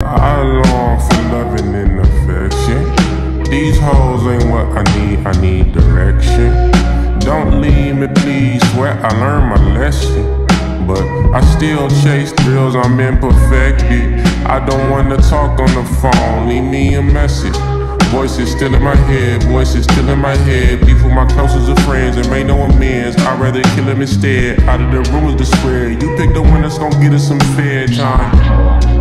I long for loving and affection. These hoes ain't what I need direction. Don't leave me, please, swear I learned my lesson. But I still chase thrills, I'm imperfected. I don't wanna talk on the phone, leave me a message. Voices still in my head, voices still in my head. Beef with my closest of friends and make no amends. I'd rather kill him instead, out of the rumors to spread. You pick the one that's gon' get us some fair time.